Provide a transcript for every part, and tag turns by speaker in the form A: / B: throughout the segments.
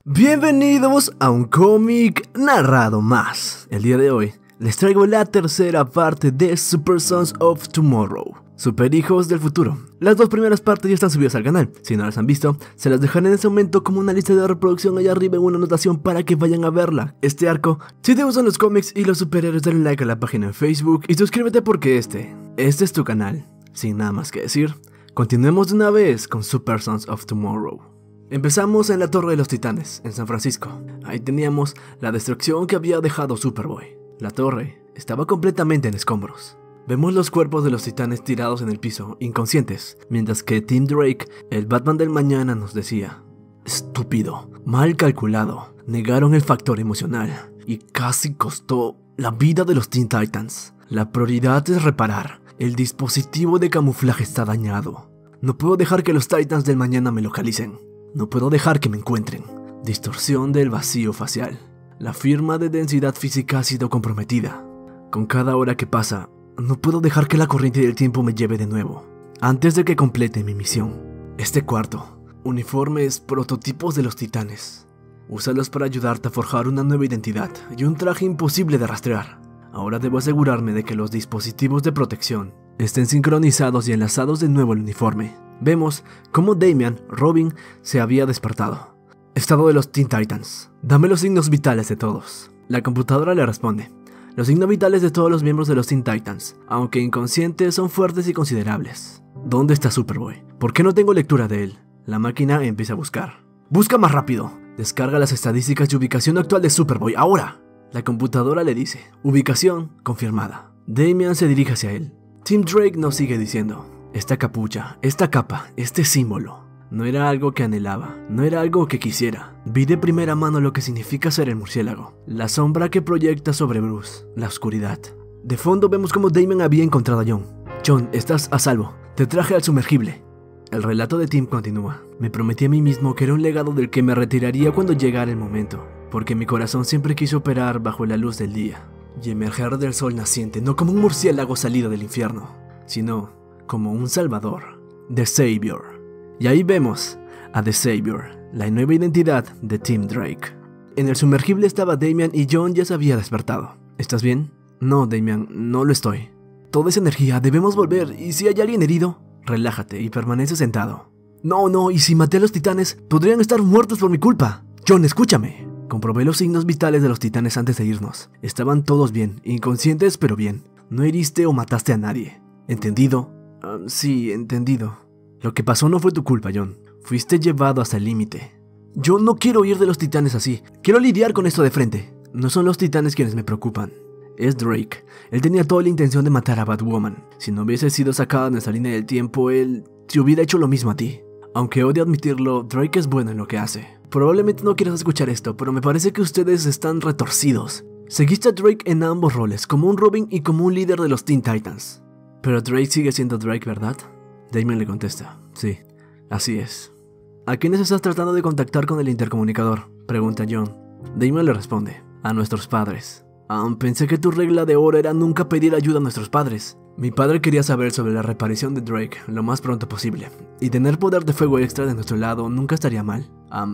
A: Bienvenidos a un cómic narrado más. El día de hoy les traigo la tercera parte de Super Sons of Tomorrow, Super Hijos del Futuro. Las dos primeras partes ya están subidas al canal. Si no las han visto, se las dejaré en este momento como una lista de reproducción allá arriba en una anotación para que vayan a verla. Este arco, si te gustan los cómics y los superhéroes, dale like a la página en Facebook y suscríbete porque este es tu canal. Sin nada más que decir, continuemos de una vez con Super Sons of Tomorrow. Empezamos en la Torre de los Titanes, en San Francisco. Ahí teníamos la destrucción que había dejado Superboy. La torre estaba completamente en escombros. Vemos los cuerpos de los titanes tirados en el piso, inconscientes, mientras que Tim Drake, el Batman del mañana, nos decía: estúpido, mal calculado, negaron el factor emocional y casi costó la vida de los Teen Titans. La prioridad es reparar. El dispositivo de camuflaje está dañado. No puedo dejar que los Titans del mañana me localicen. No puedo dejar que me encuentren. Distorsión del vacío facial. La firma de densidad física ha sido comprometida. Con cada hora que pasa, no puedo dejar que la corriente del tiempo me lleve de nuevo. Antes de que complete mi misión. Este cuarto. Uniformes, prototipos de los titanes. Úsalos para ayudarte a forjar una nueva identidad y un traje imposible de rastrear. Ahora debo asegurarme de que los dispositivos de protección estén sincronizados y enlazados de nuevo al uniforme. Vemos cómo Damian, Robin, se había despertado. Estado de los Teen Titans. Dame los signos vitales de todos. La computadora le responde: los signos vitales de todos los miembros de los Teen Titans, aunque inconscientes, son fuertes y considerables. ¿Dónde está Superboy? ¿Por qué no tengo lectura de él? La máquina empieza a buscar. ¡Busca más rápido! Descarga las estadísticas y ubicación actual de Superboy, ahora. La computadora le dice: ubicación confirmada. Damian se dirige hacia él. Tim Drake nos sigue diciendo: esta capucha, esta capa, este símbolo, no era algo que anhelaba, no era algo que quisiera. Vi de primera mano lo que significa ser el murciélago, la sombra que proyecta sobre Bruce, la oscuridad. De fondo vemos cómo Damian había encontrado a John. John, estás a salvo, te traje al sumergible. El relato de Tim continúa. Me prometí a mí mismo que era un legado del que me retiraría cuando llegara el momento, porque mi corazón siempre quiso operar bajo la luz del día y emerger del sol naciente, no como un murciélago salido del infierno, sino como un salvador, The Savior. Y ahí vemos a The Savior, la nueva identidad de Tim Drake. En el sumergible estaba Damian y John ya se había despertado. ¿Estás bien? No, Damian, no lo estoy. Toda esa energía, debemos volver, y si hay alguien herido, relájate y permanece sentado. No, y si maté a los titanes, podrían estar muertos por mi culpa. John, escúchame. Comprobé los signos vitales de los titanes antes de irnos. Estaban todos bien, inconscientes pero bien. No heriste o mataste a nadie. ¿Entendido? Sí, entendido. Lo que pasó no fue tu culpa, John. Fuiste llevado hasta el límite. Yo no quiero huir de los titanes así. Quiero lidiar con esto de frente. No son los titanes quienes me preocupan. Es Drake. Él tenía toda la intención de matar a Batwoman. Si no hubiese sido sacada de nuestra línea del tiempo, él te hubiera hecho lo mismo a ti. Aunque odio admitirlo, Drake es bueno en lo que hace. Probablemente no quieras escuchar esto, pero me parece que ustedes están retorcidos. Seguiste a Drake en ambos roles, como un Robin y como un líder de los Teen Titans. Pero Drake sigue siendo Drake, ¿verdad? Damian le contesta: sí, así es. ¿A quiénes estás tratando de contactar con el intercomunicador?, pregunta John. Damian le responde: a nuestros padres. Pensé que tu regla de oro era nunca pedir ayuda a nuestros padres. Mi padre quería saber sobre la reaparición de Drake lo más pronto posible, y tener poder de fuego extra de nuestro lado nunca estaría mal.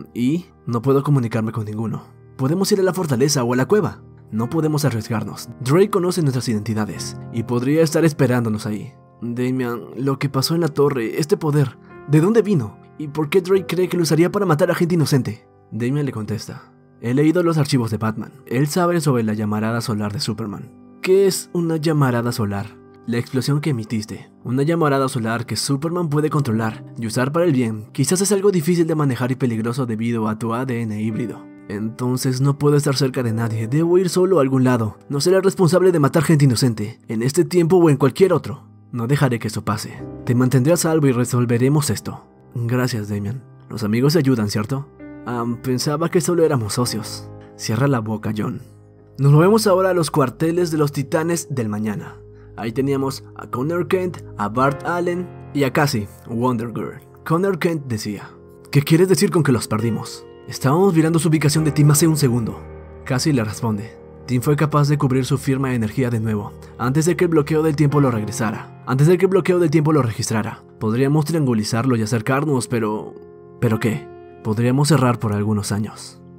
A: Y no puedo comunicarme con ninguno. Podemos ir a la fortaleza o a la cueva. No podemos arriesgarnos. Drake conoce nuestras identidades y podría estar esperándonos ahí. Damian, lo que pasó en la torre, este poder, ¿de dónde vino? ¿Y por qué Drake cree que lo usaría para matar a gente inocente? Damian le contesta: he leído los archivos de Batman. Él sabe sobre la llamarada solar de Superman. ¿Qué es una llamarada solar? La explosión que emitiste. Una llamarada solar que Superman puede controlar y usar para el bien. Quizás es algo difícil de manejar y peligroso debido a tu ADN híbrido. Entonces no puedo estar cerca de nadie, debo ir solo a algún lado. No seré el responsable de matar gente inocente, en este tiempo o en cualquier otro. No dejaré que eso pase. Te mantendré a salvo y resolveremos esto. Gracias, Damian. Los amigos se ayudan, ¿cierto? Pensaba que solo éramos socios. Cierra la boca, John. Nos movemos ahora a los cuarteles de los titanes del mañana. Ahí teníamos a Connor Kent, a Bart Allen y a Cassie, Wonder Girl. Connor Kent decía: ¿qué quieres decir con que los perdimos? Estábamos mirando su ubicación de Tim hace un segundo. Cassie le responde: Tim fue capaz de cubrir su firma de energía de nuevo, antes de que el bloqueo del tiempo lo regresara, antes de que el bloqueo del tiempo lo registrara. Podríamos triangulizarlo y acercarnos, pero... ¿Pero qué? Podríamos cerrar por algunos años.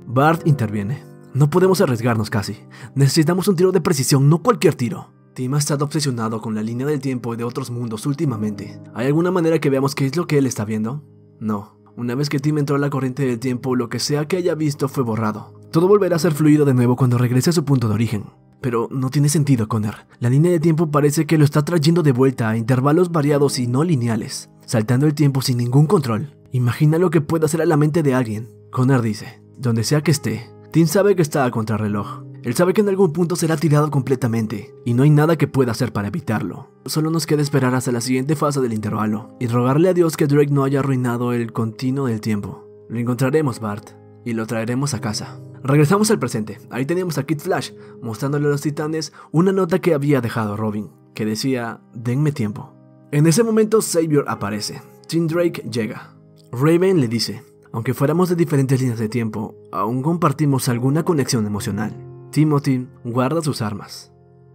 A: Bart interviene. No podemos arriesgarnos casi. Necesitamos un tiro de precisión, no cualquier tiro. Tim ha estado obsesionado con la línea del tiempo de otros mundos últimamente. ¿Hay alguna manera que veamos qué es lo que él está viendo? No. Una vez que Tim entró a la corriente del tiempo, lo que sea que haya visto fue borrado. Todo volverá a ser fluido de nuevo cuando regrese a su punto de origen. Pero no tiene sentido, Connor. La línea de tiempo parece que lo está trayendo de vuelta a intervalos variados y no lineales, saltando el tiempo sin ningún control. Imagina lo que puede hacer a la mente de alguien. Connor dice, donde sea que esté, Tim sabe que está a contrarreloj. Él sabe que en algún punto será tirado completamente, y no hay nada que pueda hacer para evitarlo. Solo nos queda esperar hasta la siguiente fase del intervalo, y rogarle a Dios que Drake no haya arruinado el continuo del tiempo. Lo encontraremos, Bart, y lo traeremos a casa. Regresamos al presente. Ahí teníamos a Kid Flash, mostrándole a los titanes una nota que había dejado Robin, que decía, denme tiempo. En ese momento Xavier aparece. Tim Drake llega. Raven le dice, aunque fuéramos de diferentes líneas de tiempo, aún compartimos alguna conexión emocional. Timothy guarda sus armas.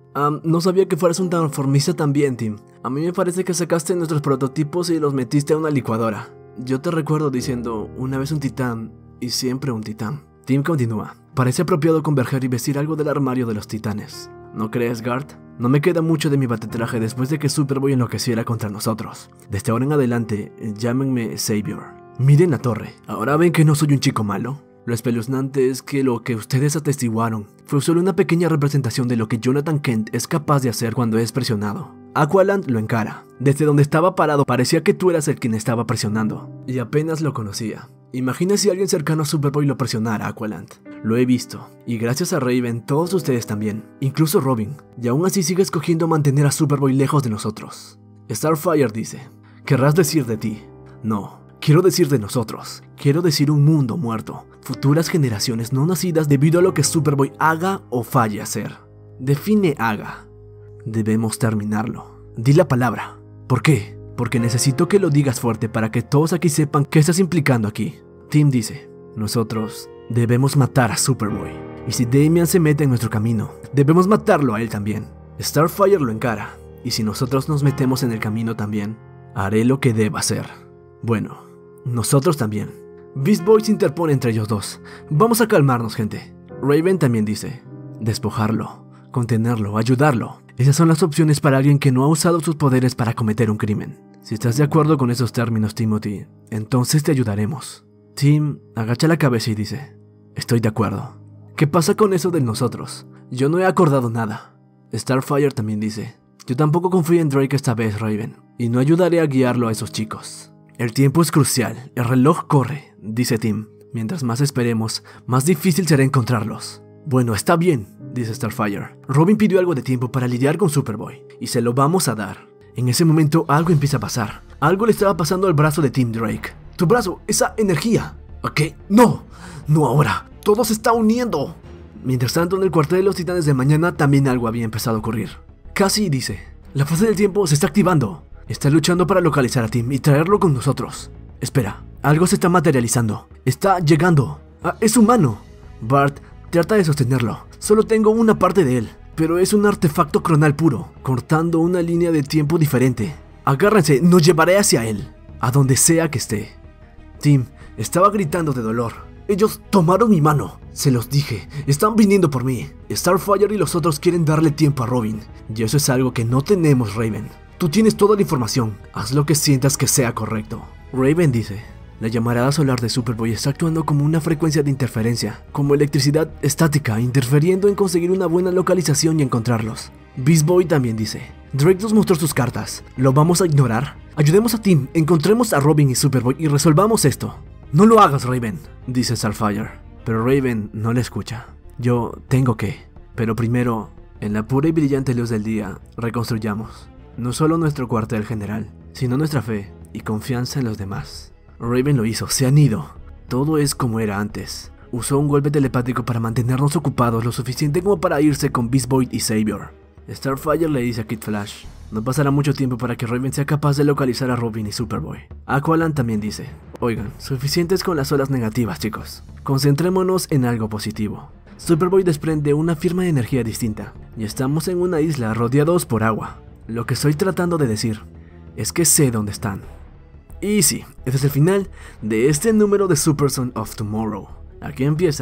A: No sabía que fueras un transformista también, Tim. A mí me parece que sacaste nuestros prototipos y los metiste a una licuadora. Yo te recuerdo diciendo, una vez un titán y siempre un titán. Tim continúa. Parece apropiado converger y vestir algo del armario de los titanes. ¿No crees, Gart? No me queda mucho de mi batetraje después de que Superboy enloqueciera contra nosotros. Desde ahora en adelante, llámenme Xavier. Miren la torre. ¿Ahora ven que no soy un chico malo? Lo espeluznante es que lo que ustedes atestiguaron fue solo una pequeña representación de lo que Jonathan Kent es capaz de hacer cuando es presionado. Aqualand lo encara. Desde donde estaba parado parecía que tú eras el quien estaba presionando. Y apenas lo conocía. Imagina si alguien cercano a Superboy lo presionara, Aqualand. Lo he visto. Y gracias a Raven, todos ustedes también. Incluso Robin. Y aún así sigue escogiendo mantener a Superboy lejos de nosotros. Starfire dice, ¿querrás decir de ti? No. Quiero decir de nosotros. Quiero decir un mundo muerto. Futuras generaciones no nacidas debido a lo que Superboy haga o falle hacer. Define haga. Debemos terminarlo. Di la palabra. ¿Por qué? Porque necesito que lo digas fuerte para que todos aquí sepan qué estás implicando aquí. Tim dice, nosotros debemos matar a Superboy. Y si Damian se mete en nuestro camino, debemos matarlo a él también. Starfire lo encara. Y si nosotros nos metemos en el camino también, haré lo que deba hacer. Bueno, nosotros también. Beast Boy se interpone entre ellos dos. Vamos a calmarnos, gente. Raven también dice, despojarlo, contenerlo, ayudarlo. Esas son las opciones para alguien que no ha usado sus poderes para cometer un crimen. Si estás de acuerdo con esos términos, Timothy, entonces te ayudaremos. Tim agacha la cabeza y dice, estoy de acuerdo. ¿Qué pasa con eso de nosotros? Yo no he acordado nada. Starfire también dice, yo tampoco confío en Drake esta vez, Raven, y no ayudaré a guiarlo a esos chicos. El tiempo es crucial, el reloj corre, dice Tim. Mientras más esperemos, más difícil será encontrarlos. Bueno, está bien, dice Starfire. Robin pidió algo de tiempo para lidiar con Superboy, y se lo vamos a dar. En ese momento algo empieza a pasar. Algo le estaba pasando al brazo de Tim Drake. ¡Tu brazo! ¡Esa energía! ¿Ok? ¡No! ¡No ahora! ¡Todo se está uniendo! Mientras tanto, en el cuartel de los titanes de mañana también algo había empezado a ocurrir. Cassie dice, la fase del tiempo se está activando. Está luchando para localizar a Tim y traerlo con nosotros. Espera, algo se está materializando. Está llegando. Es humano. Bart trata de sostenerlo. Solo tengo una parte de él, pero es un artefacto cronal puro, cortando una línea de tiempo diferente. Agárrense, nos llevaré hacia él, a donde sea que esté. Tim estaba gritando de dolor. Ellos tomaron mi mano. Se los dije, están viniendo por mí. Starfire y los otros quieren darle tiempo a Robin, y eso es algo que no tenemos, Raven. Tú tienes toda la información, haz lo que sientas que sea correcto. Raven dice, la llamarada solar de Superboy está actuando como una frecuencia de interferencia, como electricidad estática, interfiriendo en conseguir una buena localización y encontrarlos. Beast Boy también dice, Drake nos mostró sus cartas, ¿lo vamos a ignorar? Ayudemos a Tim, encontremos a Robin y Superboy y resolvamos esto. No lo hagas, Raven, dice Starfire, pero Raven no le escucha. Yo tengo que, pero primero, en la pura y brillante luz del día, reconstruyamos. No solo nuestro cuartel general, sino nuestra fe y confianza en los demás. Raven lo hizo, se han ido. Todo es como era antes. Usó un golpe telepático para mantenernos ocupados lo suficiente como para irse con Beast Boy y Xavier. Starfire le dice a Kid Flash, no pasará mucho tiempo para que Raven sea capaz de localizar a Robin y Superboy. Aqualand también dice, oigan, suficientes con las olas negativas, chicos. Concentrémonos en algo positivo. Superboy desprende una firma de energía distinta, y estamos en una isla rodeados por agua. Lo que estoy tratando de decir es que sé dónde están. Y sí, este es el final de este número de Super Sons of Tomorrow. Aquí empieza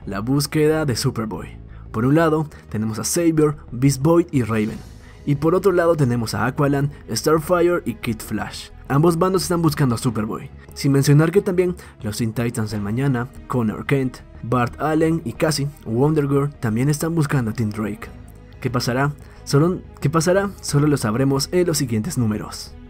A: la búsqueda de Superboy. Por un lado tenemos a Xavier, Beast Boy y Raven, y por otro lado tenemos a Aqualad, Starfire y Kid Flash. Ambos bandos están buscando a Superboy, sin mencionar que también los Teen Titans del mañana, Connor Kent, Bart Allen y Cassie, Wonder Girl también están buscando a Tim Drake. ¿Qué pasará? Solo lo sabremos en los siguientes números.